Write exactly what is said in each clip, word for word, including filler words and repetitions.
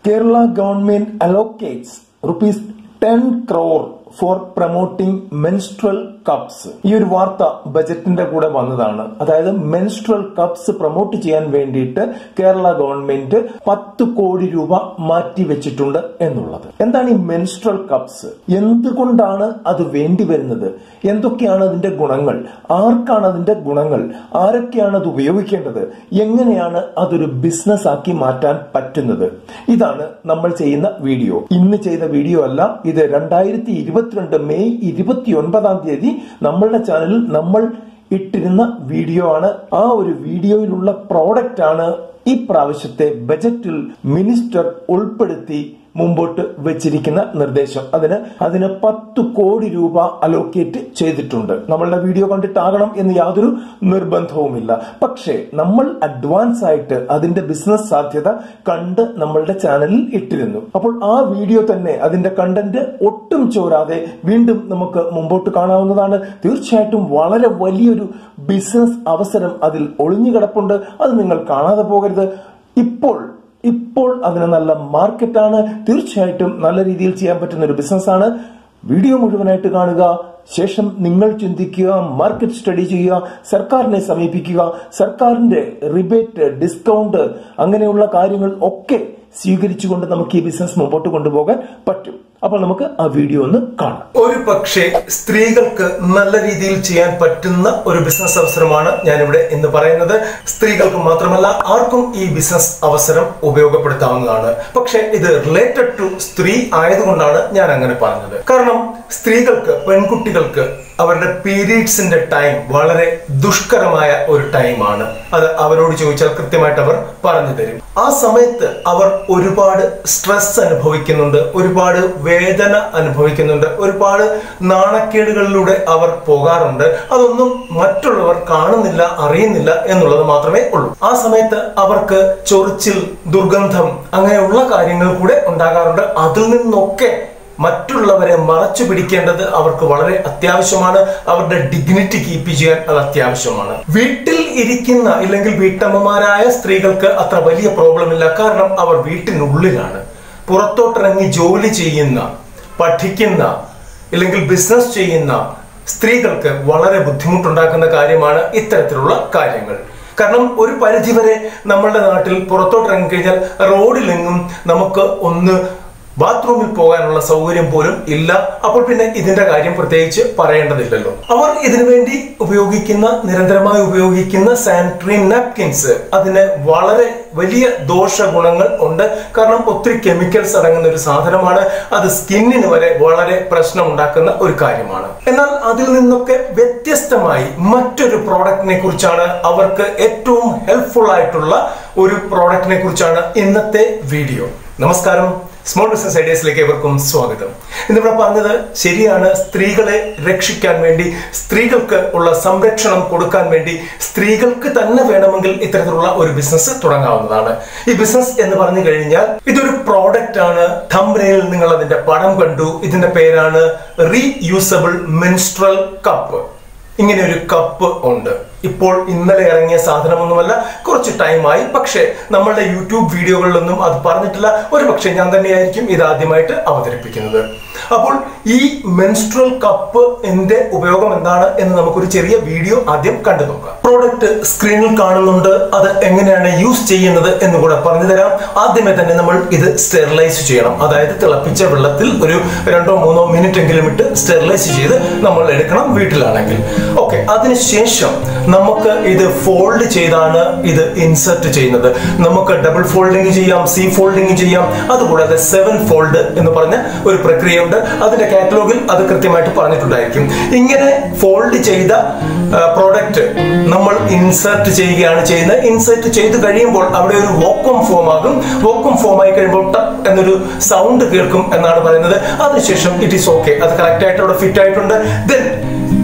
Kerala government allocates rupees ten crore for promoting menstrual cups. ഈ ഒരു വാർത്ത ബജറ്റിന്റെ കൂടെ വന്നതാണ്. അതായത് മെൻസ്ട്രൽ കപ്സ് പ്രൊമോട്ട് ചെയ്യാൻ വേണ്ടിയിട്ട് കേരള ഗവൺമെന്റ് പത്ത് കോടി രൂപ മാറ്റി വെച്ചിട്ടുണ്ട് എന്നുള്ളത്. എന്താണ് ഈ മെൻസ്ട്രൽ കപ്സ്? എന്തുകൊണ്ടാണ് അത് വേണ്ടി വരുന്നത്? എന്തൊക്കെയാണ് അതിന്റെ ഗുണങ്ങൾ? ആർക്കാണ് അതിന്റെ ഗുണങ്ങൾ? ആരൊക്കെയാണ് അത് ഉപയോഗിക്കേണ്ടത്? എങ്ങനെയാണ് അതൊരു ബിസിനസ് ആക്കി മാറ്റാൻ പറ്റുന്നത്? ഇതാണ് നമ്മൾ ചെയ്യുന്ന വീഡിയോ. ഇന്ന് ചെയ്ത വീഡിയോ അല്ല, ഇത് രണ്ടായിരത്തി ഇരുപത്തിരണ്ട് മെയ് ഇരുപത്തി ഒൻപതാം തീയതി നമ്മളുടെ ചാനലിൽ നമ്മൾ ഇട്ടിരുന്ന വീഡിയോ ആണ്. ആ ഒരു വീഡിയോയിലുള്ള പ്രോഡക്റ്റ് ആണ് ഈ പ്രാവശ്യത്തെ ബജറ്റിൽ മിനിസ്റ്റർ ഉൾപ്പെടുത്തി മുമ്പോട്ട് വെച്ചിരിക്കുന്ന നിർദ്ദേശം. അതിന് അതിന് പത്ത് കോടി രൂപ അലോക്കേറ്റ് ചെയ്തിട്ടുണ്ട്. നമ്മളുടെ വീഡിയോ കണ്ടിട്ടാകണം എന്ന് യാതൊരു നിർബന്ധവുമില്ല. പക്ഷേ നമ്മൾ അഡ്വാൻസ് ആയിട്ട് അതിന്റെ ബിസിനസ് സാധ്യത കണ്ട് നമ്മളുടെ ചാനലിൽ ഇട്ടിരുന്നു. അപ്പോൾ ആ വീഡിയോ തന്നെ അതിന്റെ കണ്ടന്റ് ഒട്ടും ചോരാതെ വീണ്ടും നമുക്ക് മുമ്പോട്ട് കാണാവുന്നതാണ്. തീർച്ചയായിട്ടും വളരെ വലിയൊരു ബിസിനസ് അവസരം അതിൽ ഒളിഞ്ഞു കിടപ്പുണ്ട്. അത് നിങ്ങൾ കാണാതെ പോകരുത്. ഇപ്പോൾ ഇപ്പോൾ അതിന് നല്ല മാർക്കറ്റാണ്. തീർച്ചയായിട്ടും നല്ല രീതിയിൽ ചെയ്യാൻ പറ്റുന്ന ഒരു ബിസിനസ്സാണ്. വീഡിയോ മുഴുവനായിട്ട് കാണുക. ശേഷം നിങ്ങൾ ചിന്തിക്കുക, മാർക്കറ്റ് സ്റ്റഡി ചെയ്യുക, സർക്കാരിനെ സമീപിക്കുക. സർക്കാരിന്റെ റിബേറ്റ്, ഡിസ്കൗണ്ട് അങ്ങനെയുള്ള കാര്യങ്ങൾ ഒക്കെ സ്വീകരിച്ചുകൊണ്ട് നമുക്ക് ഈ ബിസിനസ് മുമ്പോട്ട് കൊണ്ടുപോകാൻ പറ്റും. അപ്പോൾ നമുക്ക് ആ വീഡിയോ ഒന്ന് കാണാം. ഒരു പക്ഷേ സ്ത്രീകൾക്ക് നല്ല രീതിയിൽ ചെയ്യാൻ പറ്റുന്ന ഒരു ബിസിനസ് അവസരമാണ് ഞാനിവിടെ ഇന്ന് പറയുന്നത്. സ്ത്രീകൾക്ക് മാത്രമല്ല, ആർക്കും ഈ ബിസിനസ് അവസരം ഉപയോഗപ്പെടുത്താവുന്നതാണ്. പക്ഷെ ഇത് റിലേറ്റഡ് ടു സ്ത്രീ ആയതുകൊണ്ടാണ് ഞാൻ അങ്ങനെ പറഞ്ഞത്. കാരണം സ്ത്രീകൾക്ക്, പെൺകുട്ടികൾക്ക് അവരുടെ പീരീഡ്സിന്റെ ടൈം വളരെ ദുഷ്കരമായ ഒരു ടൈമാണ്. അത് അവരോട് ചോദിച്ചാൽ കൃത്യമായിട്ട് അവർ പറഞ്ഞു തരും. ആ സമയത്ത് അവർ ഒരുപാട് സ്ട്രെസ് അനുഭവിക്കുന്നുണ്ട്, ഒരുപാട് വേദന അനുഭവിക്കുന്നുണ്ട്, ഒരുപാട് നാണക്കേടുകളിലൂടെ അവർ പോകാറുണ്ട്. അതൊന്നും മറ്റുള്ളവർ കാണുന്നില്ല, അറിയുന്നില്ല എന്നുള്ളത് മാത്രമേ ഉള്ളൂ. ആ സമയത്ത് അവർക്ക് ചൊറിച്ചിൽ, ദുർഗന്ധം അങ്ങനെയുള്ള കാര്യങ്ങൾ കൂടെ ഉണ്ടാകാറുണ്ട്. അതിൽ നിന്നൊക്കെ മറ്റുള്ളവരെ മറച്ചു പിടിക്കേണ്ടത് അവർക്ക് വളരെ അത്യാവശ്യമാണ്. അവരുടെ ഡിഗ്നിറ്റി കീപ്പ് ചെയ്യാൻ അത് അത്യാവശ്യമാണ്. വീട്ടിൽ ഇരിക്കുന്ന ഇല്ലെങ്കിൽ വീട്ടമ്മമാരായ സ്ത്രീകൾക്ക് അത്ര വലിയ പ്രോബ്ലം ഇല്ല. കാരണം അവർ വീട്ടിനുള്ളിലാണ്. പുറത്തോട്ടിറങ്ങി ജോലി ചെയ്യുന്ന, പഠിക്കുന്ന ഇല്ലെങ്കിൽ ബിസിനസ് ചെയ്യുന്ന സ്ത്രീകൾക്ക് വളരെ ബുദ്ധിമുട്ടുണ്ടാക്കുന്ന കാര്യമാണ് ഇത്തരത്തിലുള്ള കാര്യങ്ങൾ. കാരണം ഒരു പരിധിവരെ നമ്മളുടെ നാട്ടിൽ പുറത്തോട്ടിറങ്ങി കഴിഞ്ഞാൽ റോഡിലെങ്ങും നമുക്ക് ഒന്ന് ബാത്റൂമിൽ പോകാനുള്ള സൗകര്യം പോലും ഇല്ല. അപ്പോൾ പിന്നെ ഇതിന്റെ കാര്യം പ്രത്യേകിച്ച് പറയേണ്ടതില്ലല്ലോ. അവർ ഇതിനു വേണ്ടി ഉപയോഗിക്കുന്ന, നിരന്തരമായി ഉപയോഗിക്കുന്ന സാനിറ്ററി നാപ്കിൻസ്, അതിന് വളരെ വലിയ ദോഷഗുണങ്ങൾ ഉണ്ട്. കാരണം ഒത്തിരി കെമിക്കൽസ് അടങ്ങുന്ന ഒരു സാധനമാണ്. അത് സ്കിന്നിന് വരെ വളരെ പ്രശ്നം ഉണ്ടാക്കുന്ന ഒരു കാര്യമാണ്. എന്നാൽ അതിൽ നിന്നൊക്കെ വ്യത്യസ്തമായി മറ്റൊരു പ്രോഡക്റ്റിനെ കുറിച്ചാണ്, അവർക്ക് ഏറ്റവും ഹെൽപ്ഫുൾ ആയിട്ടുള്ള ഒരു പ്രോഡക്റ്റിനെ കുറിച്ചാണ് ഇന്നത്തെ വീഡിയോ. നമസ്കാരം, സ്മോൾ ബിസിനസ് ഐഡിയാസിലേക്ക് ഏവർക്കും സ്വാഗതം. ഇന്നിവിടെ പറഞ്ഞത് ശരിയാണ്. സ്ത്രീകളെ രക്ഷിക്കാൻ വേണ്ടി, സ്ത്രീകൾക്ക് ഉള്ള സംരക്ഷണം കൊടുക്കാൻ വേണ്ടി സ്ത്രീകൾക്ക് തന്നെ വേണമെങ്കിൽ ഇത്തരത്തിലുള്ള ഒരു ബിസിനസ് തുടങ്ങാവുന്നതാണ്. ഈ ബിസിനസ് എന്ന് പറഞ്ഞു കഴിഞ്ഞാൽ ഇതൊരു പ്രോഡക്റ്റ് ആണ്. തംബ്നെയിൽ നിങ്ങൾ അതിന്റെ പടം കണ്ടു. ഇതിന്റെ പേരാണ് റീയൂസബിൾ മെൻസ്ട്രൽ കപ്പ്. ഇങ്ങനെ ഒരു കപ്പ് ഉണ്ട്. ഇപ്പോൾ ഇന്നലെ ഇറങ്ങിയ സാധനമൊന്നുമല്ല, കുറച്ച് ടൈമായി. പക്ഷേ നമ്മളുടെ യൂട്യൂബ് വീഡിയോകളിലൊന്നും അത് പറഞ്ഞിട്ടില്ല. ഒരു പക്ഷേ ഞാൻ തന്നെയായിരിക്കും ഇത് ആദ്യമായിട്ട് അവതരിപ്പിക്കുന്നത്. അപ്പോൾ ഈ മെൻസ്ട്രൽ കപ്പ് എന്റെ ഉപയോഗം എന്താണ് എന്ന് നമുക്കൊരു ചെറിയ വീഡിയോ ആദ്യം കണ്ടു നോക്കാം. പ്രോഡക്റ്റ് സ്ക്രീനിൽ കാണുന്നുണ്ട്. അത് എങ്ങനെയാണ് യൂസ് ചെയ്യുന്നത് എന്ന് കൂടെ പറഞ്ഞു തരാം. ആദ്യമേ തന്നെ നമ്മൾ ഇത് സ്റ്റെറിലൈസ് ചെയ്യണം. അതായത് തിളപ്പിച്ച വെള്ളത്തിൽ ഒരു രണ്ടോ മൂന്നോ മിനിറ്റ് എങ്കിലും ഇട്ട് സ്റ്റെറിലൈസ് ചെയ്ത് നമ്മൾ എടുക്കണം, വീട്ടിലാണെങ്കിൽ. ഓക്കെ, അതിനുശേഷം നമുക്ക് ഇത് ഫോൾഡ് ചെയ്താണ് ഇത് ഇൻസെർട്ട് ചെയ്യുന്നത്. നമുക്ക് ഡബിൾ ഫോൾഡിങ് ചെയ്യാം, സി ഫോൾഡിങ് ചെയ്യാം. അതുകൂടാതെ സെവൻ ഫോൾഡ് എന്ന് പറഞ്ഞ ഒരു പ്രക്രിയയുണ്ട്. അതിന്റെ കാറ്റലോഗിൽ അത് കൃത്യമായിട്ട് പറഞ്ഞിട്ടുണ്ടായിരിക്കും. ഇങ്ങനെ ഫോൾഡ് ചെയ്ത പ്രോഡക്റ്റ് നമ്മൾ ഇൻസെർട്ട് ചെയ്യുകയാണ് ചെയ്യുന്നത്. ഇൻസെർട്ട് ചെയ്ത് കഴിയുമ്പോൾ അവിടെ ഒരു വാക്വം ഫോം ആകും. വാക്വം ഫോം ആയി കഴിയുമ്പോൾ ടപ്പ് എന്നൊരു സൗണ്ട് കേൾക്കും എന്നാണ് പറയുന്നത്. അതിനുശേഷം ഇറ്റ് ഈസ് ഓക്കെ, അത് കറക്റ്റ് ആയിട്ട് അവിടെ ഫിറ്റ് ആയിട്ടുണ്ട്. ദെൻ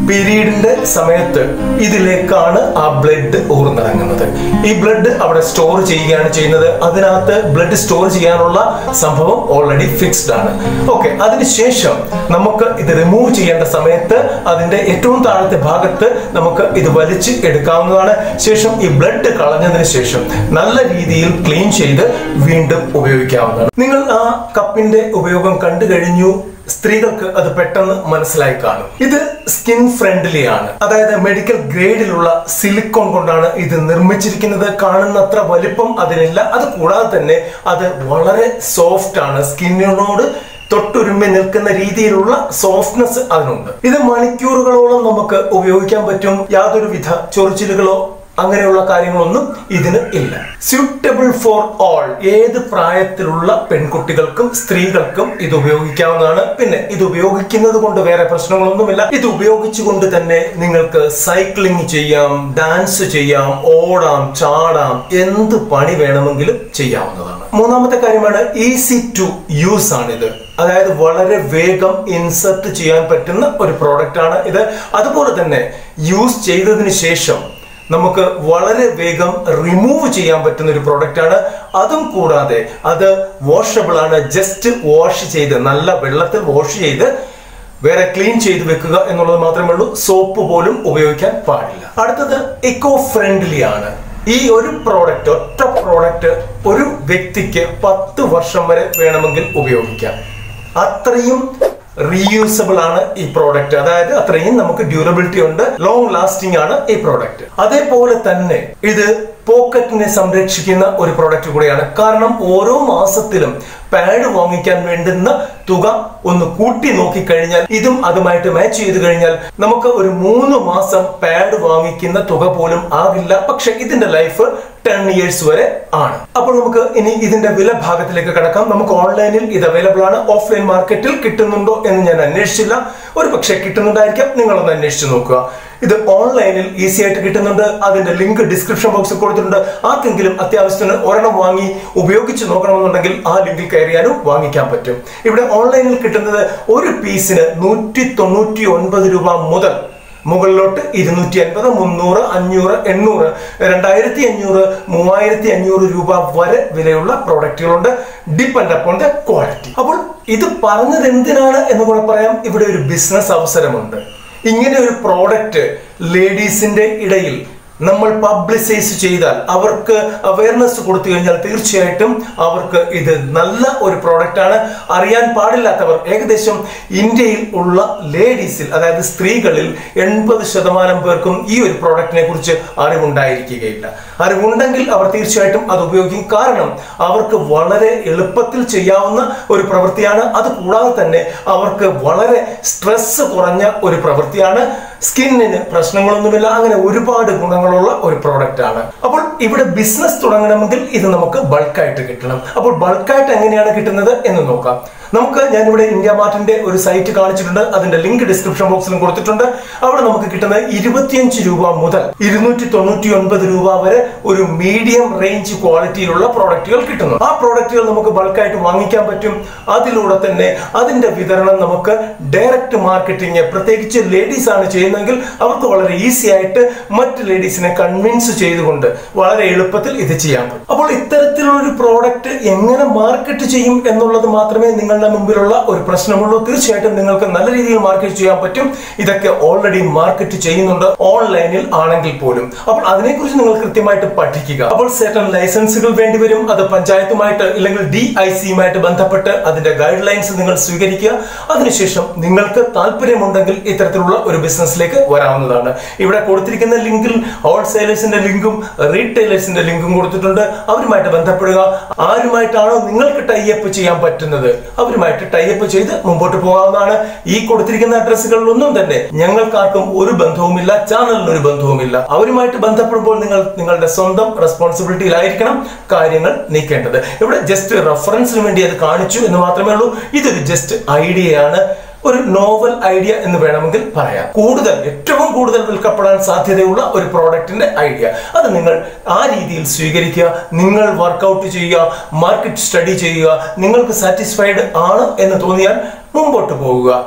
പീരീഡിന്റെ സമയത്ത് ഇതിലേക്കാണ് ആ ബ്ലഡ് ഊർന്നിറങ്ങുന്നത്. ഈ ബ്ലഡ് അവിടെ സ്റ്റോർ ചെയ്യുകയാണ് ചെയ്യുന്നത്. അതിനകത്ത് ബ്ലഡ് സ്റ്റോർ ചെയ്യാനുള്ള സംഭവം ഓൾറെഡി ഫിക്സ്ഡ് ആണ്. ഓക്കെ, അതിനുശേഷം നമുക്ക് ഇത് റിമൂവ് ചെയ്യേണ്ട സമയത്ത് അതിന്റെ ഏറ്റവും താഴത്തെ ഭാഗത്ത് നമുക്ക് ഇത് വലിച്ച് എടുക്കാവുന്നതാണ്. ശേഷം ഈ ബ്ലഡ് കളഞ്ഞതിന് ശേഷം നല്ല രീതിയിൽ ക്ലീൻ ചെയ്ത് വീണ്ടും ഉപയോഗിക്കാവുന്നതാണ്. നിങ്ങൾ ആ കപ്പിന്റെ ഉപയോഗം കണ്ടു കഴിഞ്ഞു. സ്ത്രീകൾക്ക് അത് പെട്ടെന്ന് മനസ്സിലായി കാണും. ഇത് സ്കിൻ ഫ്രണ്ട്ലി ആണ്. അതായത് മെഡിക്കൽ ഗ്രേഡിലുള്ള സിലിക്കോൺ കൊണ്ടാണ് ഇത് നിർമ്മിച്ചിരിക്കുന്നത്. കാണുന്നത്ര വലിപ്പം അതിനില്ല. അത് കൂടാതെ തന്നെ അത് വളരെ സോഫ്റ്റ് ആണ്. സ്കിന്നിനോട് തൊട്ടുരുമ്മി നിൽക്കുന്ന രീതിയിലുള്ള സോഫ്റ്റ്നെസ് അതിനുണ്ട്. ഇത് മണിക്കൂറുകളോളം നമുക്ക് ഉപയോഗിക്കാൻ പറ്റും. യാതൊരു വിധ ചൊറിച്ചിലുകളോ അങ്ങനെയുള്ള കാര്യങ്ങളൊന്നും ഇതിന് ഇല്ല. സ്യൂട്ടബിൾ ഫോർ ഓൾ, ഏത് പ്രായത്തിലുള്ള പെൺകുട്ടികൾക്കും സ്ത്രീകൾക്കും ഇത് ഉപയോഗിക്കാവുന്നതാണ്. പിന്നെ ഇത് ഉപയോഗിക്കുന്നത് കൊണ്ട് വേറെ പ്രശ്നങ്ങളൊന്നുമില്ല. ഇത് ഉപയോഗിച്ചുകൊണ്ട് തന്നെ നിങ്ങൾക്ക് സൈക്ലിംഗ് ചെയ്യാം, ഡാൻസ് ചെയ്യാം, ഓടാം, ചാടാം, എന്ത് പണി വേണമെങ്കിലും ചെയ്യാവുന്നതാണ്. മൂന്നാമത്തെ കാര്യമാണ് ഈസി ടു യൂസ് ആണിത്. അതായത് വളരെ വേഗം ഇൻസർട്ട് ചെയ്യാൻ പറ്റുന്ന ഒരു പ്രോഡക്റ്റ് ആണ് ഇത്. അതുപോലെ തന്നെ യൂസ് ചെയ്തതിന് ശേഷം നമുക്ക് വളരെ വേഗം റിമൂവ് ചെയ്യാൻ പറ്റുന്ന ഒരു പ്രോഡക്റ്റ് ആണ്. അതും കൂടാതെ അത് വാഷബിൾ ആണ്. ജസ്റ്റ് വാഷ് ചെയ്ത് നല്ല വെള്ളത്തിൽ വാഷ് ചെയ്ത് വേറെ ക്ലീൻ ചെയ്ത് വെക്കുക എന്നുള്ളത് മാത്രമേ ഉള്ളൂ. സോപ്പ് പോലും ഉപയോഗിക്കാൻ പാടില്ല. അടുത്തത് ഇക്കോ ഫ്രണ്ട്ലി ആണ്. ഈ ഒരു പ്രോഡക്റ്റ്, ഒറ്റ പ്രോഡക്റ്റ് ഒരു വ്യക്തിക്ക് പത്ത് വർഷം വരെ വേണമെങ്കിൽ ഉപയോഗിക്കാം. അത്രയും റീയൂസബിൾ ആണ് ഈ പ്രോഡക്റ്റ്. അതായത് അത്രയും നമുക്ക് ഡ്യൂറബിലിറ്റി ഉണ്ട്, ലോങ് ലാസ്റ്റിംഗ് ആണ് ഈ പ്രോഡക്റ്റ്. അതേപോലെ തന്നെ ഇത് പോക്കറ്റിനെ സംരക്ഷിക്കുന്ന ഒരു പ്രോഡക്റ്റ് കൂടിയാണ്. കാരണം ഓരോ മാസത്തിലും പാഡ് വാങ്ങിക്കാൻ വേണ്ടുന്ന തുക ഒന്ന് കൂട്ടി നോക്കിക്കഴിഞ്ഞാൽ ഇതും അതുമായിട്ട് മാച്ച് ചെയ്ത് കഴിഞ്ഞാൽ നമുക്ക് ഒരു മൂന്ന് മാസം പാഡ് വാങ്ങിക്കുന്ന തുക പോലും ആകില്ല. പക്ഷെ ഇതിന്റെ ലൈഫ് ടെൻ ഇയേഴ്സ് വരെ ആണ്. അപ്പോൾ നമുക്ക് ഇനി ഇതിന്റെ വില ഭാഗത്തിലേക്ക് കടക്കാം. നമുക്ക് ഓൺലൈനിൽ ഇത് അവൈലബിൾ ആണ്. ഓഫ്ലൈൻ മാർക്കറ്റിൽ കിട്ടുന്നുണ്ടോ എന്ന് ഞാൻ അന്വേഷിച്ചില്ല. ഒരു പക്ഷേ കിട്ടുന്നുണ്ടായിരിക്കാം. നിങ്ങളൊന്ന് അന്വേഷിച്ച് നോക്കുക. ഇത് ഓൺലൈനിൽ ഈസി ആയിട്ട് കിട്ടുന്നുണ്ട്. അതിന്റെ ലിങ്ക് ഡിസ്ക്രിപ്ഷൻ ബോക്സിൽ കൊടുത്തിട്ടുണ്ട്. ആർക്കെങ്കിലും അത്യാവശ്യത്തിന് ഒരെണ്ണം വാങ്ങി ഉപയോഗിച്ച് നോക്കണമെന്നുണ്ടെങ്കിൽ ആ ലിങ്കിൽ കയറിയാലും വാങ്ങിക്കാൻ പറ്റും. ഇവിടെ ഓൺലൈനിൽ കിട്ടുന്നത് ഒരു പീസിന് നൂറ്റി തൊണ്ണൂറ്റി ഒൻപത് രൂപ മുതൽ മുകളിലോട്ട് ഇരുന്നൂറ്റി അൻപത്, മുന്നൂറ്, അഞ്ഞൂറ്, എണ്ണൂറ്, രണ്ടായിരത്തി അഞ്ഞൂറ്, മൂവായിരത്തി അഞ്ഞൂറ് രൂപ വരെ വിലയുള്ള പ്രോഡക്റ്റുകളുണ്ട്. Depend upon the quality. അപ്പോൾ ഇത് പറഞ്ഞത് എന്തിനാണ് എന്ന് കൂടെ പറയാം. ഇവിടെ ഒരു ബിസിനസ് അവസരമുണ്ട്. ഇങ്ങനെ ഒരു പ്രോഡക്റ്റ് ലേഡീസിന്റെ ഇടയിൽ നമ്മൾ പബ്ലിസൈസ് ചെയ്താൽ, അവർക്ക് അവയർനെസ് കൊടുത്തു കഴിഞ്ഞാൽ തീർച്ചയായിട്ടും അവർക്ക് ഇത് നല്ല ഒരു പ്രോഡക്റ്റ് ആണ്. അറിയാൻ പാടില്ലാത്തവർ, ഏകദേശം ഇന്ത്യയിൽ ഉള്ള ലേഡീസിൽ, അതായത് സ്ത്രീകളിൽ എൺപത് ശതമാനം പേർക്കും ഈ ഒരു പ്രോഡക്റ്റിനെ കുറിച്ച് അറിവുണ്ടായിരിക്കുകയില്ല. അറിവുണ്ടെങ്കിൽ അവർ തീർച്ചയായിട്ടും അത് ഉപയോഗിക്കും. കാരണം അവർക്ക് വളരെ എളുപ്പത്തിൽ ചെയ്യാവുന്ന ഒരു പ്രവൃത്തിയാണ്. അത് കൂടാതെ തന്നെ അവർക്ക് വളരെ സ്ട്രെസ് കുറഞ്ഞ ഒരു പ്രവൃത്തിയാണ്. സ്കിന്നിന് പ്രശ്നങ്ങളൊന്നുമില്ല. അങ്ങനെ ഒരുപാട് ഗുണങ്ങളുള്ള ഒരു പ്രോഡക്റ്റ് ആണ്. അപ്പോൾ ഇവിടെ ബിസിനസ് തുടങ്ങണമെങ്കിൽ ഇത് നമുക്ക് ബൾക്കായിട്ട് കിട്ടണം. അപ്പോൾ ബൾക്കായിട്ട് എങ്ങനെയാണ് കിട്ടുന്നത് എന്ന് നോക്കാം. നമുക്ക് ഞാനിവിടെ ഇന്ത്യ മാർട്ടിന്റെ ഒരു സൈറ്റ് കാണിച്ചിട്ടുണ്ട്. അതിന്റെ ലിങ്ക് ഡിസ്ക്രിപ്ഷൻ ബോക്സിലും കൊടുത്തിട്ടുണ്ട്. അവിടെ നമുക്ക് കിട്ടുന്ന ഇരുപത്തിയഞ്ച് രൂപ മുതൽ ഇരുന്നൂറ്റി തൊണ്ണൂറ്റി ഒൻപത് രൂപ വരെ ഒരു മീഡിയം റേഞ്ച് ക്വാളിറ്റിയിലുള്ള പ്രോഡക്റ്റുകൾ കിട്ടുന്നു. ആ പ്രോഡക്റ്റുകൾ നമുക്ക് ബൾക്കായിട്ട് വാങ്ങിക്കാൻ പറ്റും. അതിലൂടെ തന്നെ അതിന്റെ വിതരണം നമുക്ക് ഡയറക്റ്റ് മാർക്കറ്റിംഗ്, പ്രത്യേകിച്ച് ലേഡീസ് ആണ് ചെയ്യുന്നതെങ്കിൽ അവർക്ക് വളരെ ഈസി ആയിട്ട് മറ്റ് ലേഡീസിനെ കൺവിൻസ് ചെയ്തുകൊണ്ട് വളരെ എളുപ്പത്തിൽ ഇത് ചെയ്യാൻ പറ്റും. അപ്പോൾ ഇത്തരത്തിലുള്ള ഒരു പ്രോഡക്റ്റ് എങ്ങനെ മാർക്കറ്റ് ചെയ്യും എന്നുള്ളത് മാത്രമേ നിങ്ങൾ മുമ്പിലുള്ള ഒരു പ്രശ്നമുള്ളൂ. തീർച്ചയായിട്ടും നിങ്ങൾക്ക് നല്ല രീതിയിൽ മാർക്കറ്റ് ചെയ്യാൻ പറ്റും. ഇതൊക്കെ ഓൾറെഡി മാർക്കറ്റ് ചെയ്യുന്നുണ്ട് ഓൺലൈനിൽ ആണെങ്കിൽ പോലും. അപ്പോൾ അതിനെക്കുറിച്ച് നിങ്ങൾ കൃത്യമായിട്ട് പഠിക്കുക. അപ്പോൾ സെർട്ടൺ ലൈസൻസുകൾ വേണ്ടി വരും. അത് പഞ്ചായത്തുമായിട്ട് ഇല്ലെങ്കിൽ ഡി ഐ സിയുമായിട്ട് ബന്ധപ്പെട്ട് അതിന്റെ ഗൈഡ് ലൈൻസ് നിങ്ങൾ സ്വീകരിക്കുക. അതിനുശേഷം നിങ്ങൾക്ക് താല്പര്യമുണ്ടെങ്കിൽ ഇത്തരത്തിലുള്ള ഒരു ബിസിനസ്സിലേക്ക് വരാവുന്നതാണ്. ഇവിടെ കൊടുത്തിരിക്കുന്ന ലിങ്കിൽ ഹോൾസെയിലേഴ്സിന്റെ ലിങ്കും റീറ്റെയിലേഴ്സിന്റെ ലിങ്കും കൊടുത്തിട്ടുണ്ട്. അവരുമായിട്ട് ബന്ധപ്പെടുക. ആരുമായിട്ടാണോ നിങ്ങൾക്ക് ടൈഅപ്പ് ചെയ്യാൻ പറ്റുന്നത് അവരുമായിട്ട് ടൈഅപ്പ് ചെയ്ത് മുമ്പോട്ട് പോകാവുന്നതാണ്. ഈ കൊടുത്തിരിക്കുന്ന അഡ്രസ്സുകളിലൊന്നും തന്നെ ഞങ്ങൾക്കാർക്കും ഒരു ബന്ധവുമില്ല, ചാനലിന് ഒരു ബന്ധവുമില്ല. അവരുമായിട്ട് ബന്ധപ്പെടുമ്പോൾ നിങ്ങൾ നിങ്ങളുടെ സ്വന്തം റെസ്പോൺസിബിലിറ്റിയിലായിരിക്കണം കാര്യങ്ങൾ നീക്കേണ്ടത്. ഇവിടെ ജസ്റ്റ് റെഫറൻസിന് വേണ്ടി അത് കാണിച്ചു എന്ന് മാത്രമേ ഉള്ളൂ. ഇതൊരു ജസ്റ്റ് ഐഡിയയാണ്, ഒരു നോവൽ ഐഡിയ എന്ന് വേണമെങ്കിൽ പറയാം. കൂടുതൽ ഏറ്റവും കൂടുതൽ വിൽക്കപ്പെടാൻ സാധ്യതയുള്ള ഒരു പ്രോഡക്റ്റിന്റെ ഐഡിയ, അത് നിങ്ങൾ ആ രീതിയിൽ സ്വീകരിക്കുക. നിങ്ങൾ വർക്കൗട്ട് ചെയ്യുക, മാർക്കറ്റ് സ്റ്റഡി ചെയ്യുക. നിങ്ങൾക്ക് സാറ്റിസ്ഫൈഡ് ആണ് എന്ന് തോന്നിയാൽ മുമ്പോട്ട് പോകുക.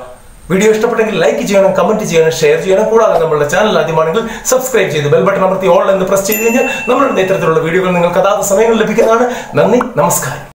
വീഡിയോ ഇഷ്ടപ്പെട്ടെങ്കിൽ ലൈക്ക് ചെയ്യണം, കമന്റ് ചെയ്യണം, ഷെയർ ചെയ്യണം. കൂടാതെ നമ്മുടെ ചാനൽ ആദ്യമാണെങ്കിൽ സബ്സ്ക്രൈബ് ചെയ്ത് ബെൽ ബട്ടൺ അമർത്തി ഓൾ എന്ന് പ്രസ് ചെയ്ത് കഴിഞ്ഞാൽ നമ്മളുടെ ഇത്തരത്തിലുള്ള വീഡിയോകൾ നിങ്ങൾക്ക് അതാത് സമയങ്ങളിൽ ലഭിക്കുന്നതാണ്. നന്ദി, നമസ്കാരം.